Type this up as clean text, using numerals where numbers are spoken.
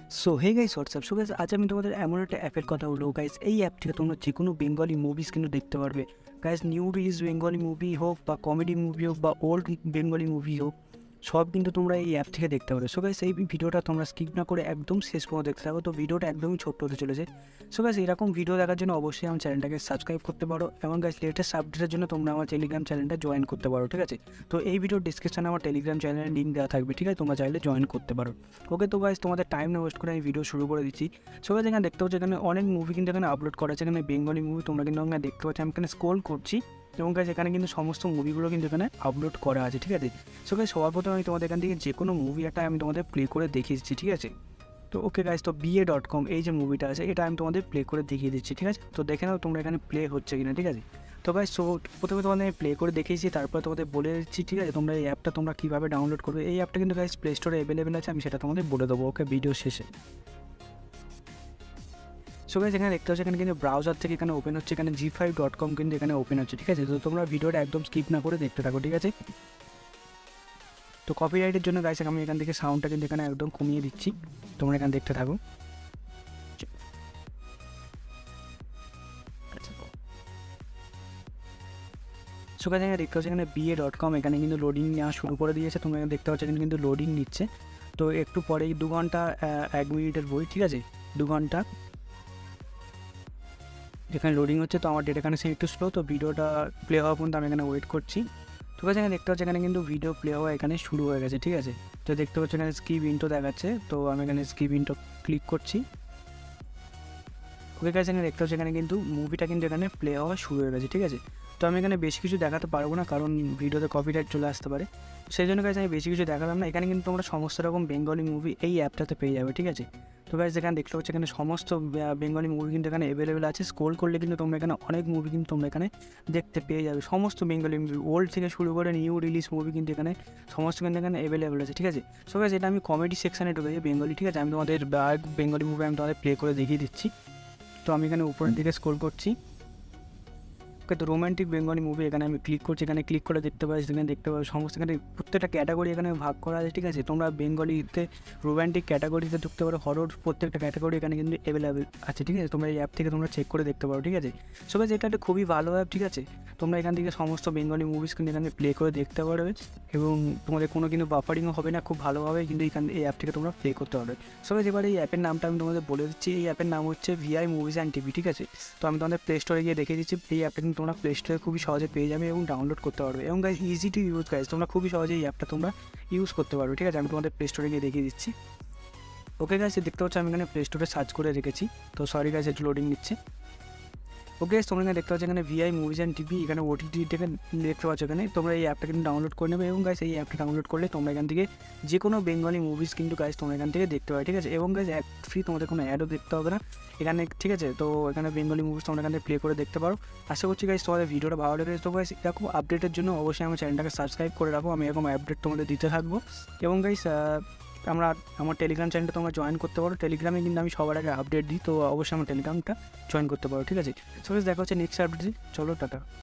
So hey guys WhatsApp. So guys আজ আমি তোমাদের এমন একটা অ্যাপের কথা বলবো গাইস। এই অ্যাপ থেকে তোমরা যে কোনো বেঙ্গলি মুভিজ কিন্তু দেখতে পারবে guys. New release Bengali movie হোক বা কমেডি মুভি হোক বা ওল্ড বেঙ্গলি মুভি হোক, সব কিন্তু তোমরা এই অ্যাপ থেকে দেখতে পারবে। সো গাইস এই ভিডিওটা তোমরা স্কিপ না করে একদম শেষ পর্যন্ত দেখতে থাকো। তো ভিডিওটা একদমই ছোট্ট হতে চলেছে। সো গাইস এরকম ভিডিও দেখার জন্য অবশ্যই আমার চ্যানেলটাকে সাবস্ক্রাইব করতে পারো এবং গাইস লেটেস্ট আপডেটের জন্য তোমরা আমার টেলিগ্রাম চ্যানেলটা জয়েন করতে পারো, ঠিক আছে। তো এই ভিডিওর ডিসক্রিপশনে আমার টেলিগ্রাম চ্যানেলের লিঙ্ক দেওয়া থাকবে, ঠিক আছে, তোমরা চাইলে জয়েন করতে পারো। ওকে, তো গাইস তোমাদের টাইম না ওয়েস্ট করে আমি ভিডিও শুরু করে দিচ্ছি। সো গাইস এখানে দেখতে পাচ্ছ এখানে অনেক মুভি কিন্তু এখানে আপলোড করা আছে, এখানে বেঙ্গলি মুভি তোমরা কিন্তু এখানে দেখতে পাচ্ছ। আমি এখানে স্ক্রল করছি এবং গাইস এখানে কিন্তু সমস্ত মুভিগুলো কিন্তু এখানে আপলোড করা আছে, ঠিক আছে। সো গাইস সবার প্রথমে আমি তোমাদের এখান থেকে যে কোনো মুভি একটা আমি তোমাদের প্লে করে দেখিয়ে দিচ্ছি, ঠিক আছে। তো ওকে গাইস, তো BA.com এই যে মুভিটা আছে এটা আমি তোমাদের প্লে করে দেখিয়ে দিচ্ছি, ঠিক আছে। তো দেখে নাও তোমরা এখানে প্লে হচ্ছে কিনা, ঠিক আছে। তো গাইস সো প্রথমে তোমাদের আমি প্লে করে দেখিয়েছি, তারপর তোমাদের বলে দিচ্ছি, ঠিক আছে, তোমরা এই অ্যাপটা তোমরা কীভাবে ডাউনলোড করবে। এই অ্যাপটা কিন্তু গাইস প্লে স্টোরে অ্যাভেলেবেল আছে, আমি সেটা তোমাদের বলে দেবো ওকে ভিডিও শেষে। সো গাইস এখানে দেখতে পাচ্ছ এখানে কিন্তু ব্রাউজার থেকে এখানে ওপেন হচ্ছে, এখানে G5.com কিন্তু এখানে ওপেন হচ্ছে, ঠিক আছে। তো তোমরা ভিডিওটা একদম স্কিপ না করে দেখতে থাকো, ঠিক আছে। তো কপিরাইটের জন্য গাইস আমি এখান থেকে সাউন্ডটা কিন্তু এখানে একদম কমিয়ে দিচ্ছি, তোমরা এখানে দেখতে থাকো। সো গাইস এখানে দেখতে পাচ্ছ এখানে BA.com এখানে কিন্তু লোডিং নেওয়া শুরু করে দিয়েছে, তোমরা এখানে দেখতে পাচ্ছ এখানে কিন্তু লোডিং নিচ্ছে। তো একটু পরেই 2 ঘন্টা 1 মিনিটের বই, ঠিক আছে, 2 ঘন্টা এখানে লোডিং হচ্ছে। তো আমার ডেটা কানেকশন একটু স্লো, তো ভিডিওটা প্লে হওয়া পর্যন্ত আমি এখানে ওয়েট করছি। তো গাইস এখানে দেখতে পাচ্ছি এখানে কিন্তু ভিডিও প্লে হওয়া এখানে শুরু হয়ে গেছে, ঠিক আছে। তো দেখতে পাচ্ছি এখানে স্কিপ ইন্টো দেখাচ্ছে, তো আমি এখানে স্কিপ ইন্টো ক্লিক করছি। ওকে গাইস এখানে দেখতে পাচ্ছি এখানে কিন্তু মুভিটা কিন্তু এখানে প্লে হওয়া শুরু হয়ে গেছে, ঠিক আছে। তো আমি এখানে বেশি কিছু দেখাতে পারবো না কারণ ভিডিওতে কপিরাইট চলে আসতে পারে, সেই জন্য গাইস আমি বেশি কিছু দেখালাম না। এখানে কিন্তু তোমরা সমস্ত রকম বেঙ্গলি মুভি এই অ্যাপটাতে পেয়ে যাবে, ঠিক আছে। তো গাইস এখানে দেখতে পাচ্ছি এখানে সমস্ত বেঙ্গলি মুভি কিন্তু এখানে অ্যাভেলেবেল আছে। স্ক্রোল করলে কিন্তু তোমরা এখানে অনেক মুভি কিন্তু তোমরা এখানে দেখতে পেয়ে যাবে। সমস্ত বেঙ্গলি মুভি ওল্ড থেকে শুরু করে নিউ রিলিজ মুভি কিন্তু এখানে সমস্ত কিন্তু এখানে অ্যাভেলেবেল আছে, ঠিক আছে। সো গাইস এটা আমি কমেডি সেকশানে ঢুকেছি বেঙ্গলি, ঠিক আছে। আমি তোমাদের বেঙ্গলি মুভি আমি তোমাদের প্লে করে দেখিয়ে দিচ্ছি। তো আমি এখানে উপরের দিকে স্ক্রল করছি। ওকে, তো রোমান্টিক বেঙ্গলি মুভি এখানে আমি ক্লিক করছি, এখানে ক্লিক করে দেখতে পাচ্ছি এখানে দেখতে পাবো সমস্ত এখানে প্রত্যেকটা ক্যাটাগরি এখানে ভাগ করা আছে, ঠিক আছে। তোমরা বেঙ্গলিতে রোমান্টিক ক্যাটাগরিতে ঢুকতে পারো, হরর প্রত্যেকটা ক্যাটাগরি এখানে কিন্তু অ্যাভেলেবেল আছে, ঠিক আছে। তোমরা এই অ্যাপ থেকে তোমরা চেক করে দেখতে পারো, ঠিক আছে। সো গাইস এটা একটা খুবই ভালো অ্যাপ, ঠিক আছে। তোমরা এখান থেকে সমস্ত বেঙ্গলি মুভিজ কিন্তু এখানে প্লে করে দেখতে পারবে এবং তোমাদের কোনো কিন্তু বাফারিংও হবে না, খুব ভালোভাবে কিন্তু এই অ্যাপ থেকে তোমরা প্লে করতে পারবে। সো গাইস এবার এই অ্যাপের নামটা আমি তোমাদের বলে দিচ্ছি। এই অ্যাপের নাম হচ্ছে VI মুভিজ অ্যান্ড টিভি, ঠিক আছে। তো আমি তোমাদের প্লে স্টোরে গিয়ে দেখিয়ে দিচ্ছি। এই অ্যাপটা কিন্তু তোমরা প্লে স্টোরে খুবই সহজে পেয়ে যাবে এবং ডাউনলোড করতে পারবে এবং guys easy to use guys, তোমরা খুবই সহজে এই অ্যাপটা তোমরা ইউজ করতে পারবে, ঠিক আছে। আমি তোমাদের প্লে স্টোরে গিয়ে দেখিয়ে দিচ্ছি। ওকে গাইস দেখতে পাচ্ছ আমি এখানে প্লে স্টোরে সার্চ করে রেখেছি। তো সরি গাইস একটু লোডিং নিচ্ছে। ওকে তোমরা এখানে দেখতে পাচ্ছ এখানে VI মুভিজ অ্যান্ড টিভি এখানে OTT থেকে দেখতে পাচ্ছ। এখানে তোমরা এই অ্যাপটা কিন্তু ডাউনলোড করে নেবে এবং গাইস এই অ্যাপটা ডাউনলোড করলে তোমরা এখান থেকে যে কোনো বেঙ্গলি মুভিজ কিন্তু গাইস তোমরা এখান থেকে দেখতে পাবে, ঠিক আছে। এবং গাইস অ্যাড ফ্রি, তোমাদের কোনো অ্যাডও দেখতে হবে না এখানে, ঠিক আছে। তো এখানে বেঙ্গলি মুভিজ তোমরা এখানে প্লে করে দেখতে পারো। আশা করছি গাইস তোমাদের ভিডিওটা ভালো লেগেছে। তো গাইস এরকম আপডেটের জন্য অবশ্যই আমার চ্যানেলটাকে সাবস্ক্রাইব করে রাখো, আমি এরকম আপডেট তোমাদের দিতে থাকবো। এবং গাইস আমার টেলিগ্রাম চ্যানেলটা তোমরা জয়েন করতে পারো, টেলিগ্রামে কিন্তু আমি সবার আগে আপডেট দিই, তো অবশ্যই আমার টেলিগ্রামটা জয়েন করতে পারো, ঠিক আছে। সো গাইস দেখা হচ্ছে নেক্সট আপডেটে, চলো টাটা।